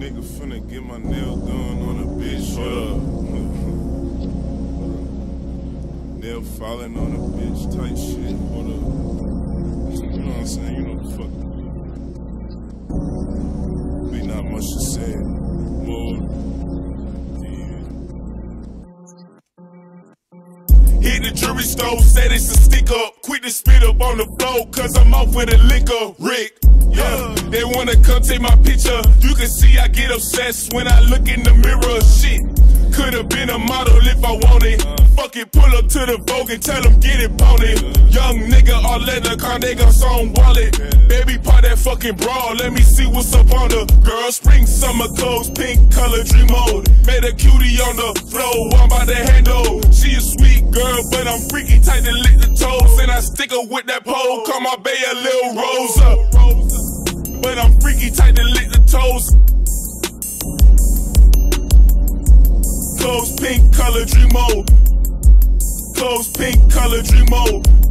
nigga finna get my nails done on a bitch. Nail falling on a bitch type shit. What up? You know what I'm saying? You know the fuck. Be not much to say. Mode. Hit the jewelry store, said it's a stick up. Quit to spit up on the floor, cause I'm off with a liquor. Rick, yeah, they wanna come take my picture. You can see I get obsessed when I look in the mirror. Shit, could've been a model if I wanted. Fuck it, pull up to the Vogue and tell them get it pony. Young nigga, all leather, Carnegie song wallet. Baby, part that fucking bra, let me see what's up on the girl. Spring, summer clothes, pink color, dream mode. Made a cutie on the floor, I'm by the handle. She a sweet girl, but I'm freaky tight to lick the toes. And I stick her with that pole, call my bae a little Rosa. But I'm freaky tight to lick the toes. Clothes, pink color, dream mode. Clothes, pink color, dream mode.